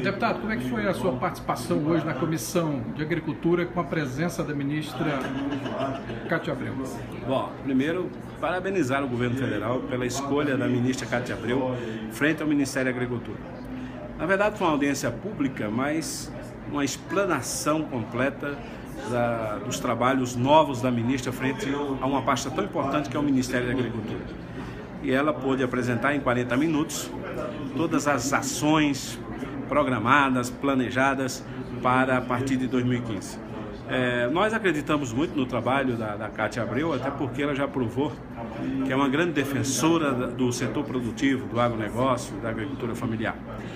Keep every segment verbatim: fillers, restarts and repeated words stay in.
Deputado, como é que foi a sua participação hoje na Comissão de Agricultura com a presença da ministra Cátia Abreu? Bom, primeiro, parabenizar o governo federal pela escolha da ministra Cátia Abreu frente ao Ministério da Agricultura. Na verdade, foi uma audiência pública, mas uma explanação completa da, dos trabalhos novos da ministra frente a uma pasta tão importante que é o Ministério da Agricultura. E ela pôde apresentar em quarenta minutos todas as ações programadas, planejadas para a partir de dois mil e quinze. É, nós acreditamos muito no trabalho da, da Cátia Abreu, até porque ela já provou que é uma grande defensora do setor produtivo, do agronegócio, da agricultura familiar.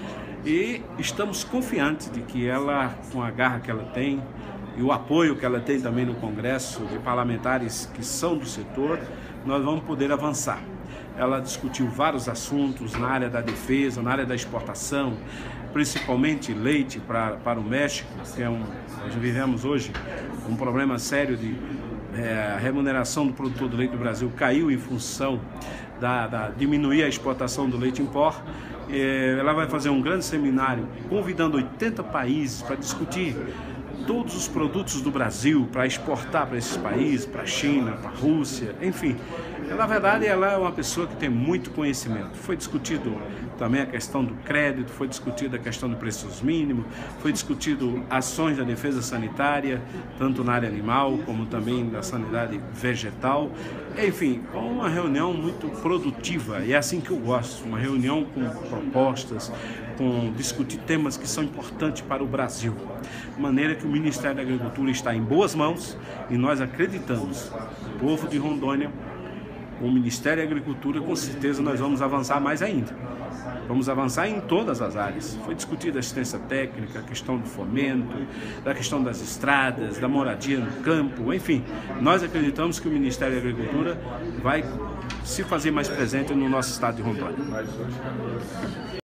E estamos confiantes de que ela, com a garra que ela tem e o apoio que ela tem também no Congresso, de parlamentares que são do setor, nós vamos poder avançar. Ela discutiu vários assuntos na área da defesa, na área da exportação, principalmente leite para, para o México, que é um, nós vivemos hoje um problema sério de é, a remuneração do produtor do leite do Brasil caiu em função da, da diminuir a exportação do leite em pó. É, ela vai fazer um grande seminário convidando oitenta países para discutir todos os produtos do Brasil para exportar para esses países, para a China, para a Rússia, enfim. Na verdade, ela é uma pessoa que tem muito conhecimento. Foi discutido também a questão do crédito, foi discutida a questão do preços mínimos, foi discutido ações da defesa sanitária, tanto na área animal como também da sanidade vegetal. Enfim, uma reunião muito produtiva, e é assim que eu gosto, uma reunião com propostas, com discutir temas que são importantes para o Brasil. De maneira que o Ministério da Agricultura está em boas mãos e nós acreditamos, o povo de Rondônia, com o Ministério da Agricultura, com certeza nós vamos avançar mais ainda. Vamos avançar em todas as áreas. Foi discutida a assistência técnica, a questão do fomento, da questão das estradas, da moradia no campo, enfim. Nós acreditamos que o Ministério da Agricultura vai se fazer mais presente no nosso estado de Rondônia.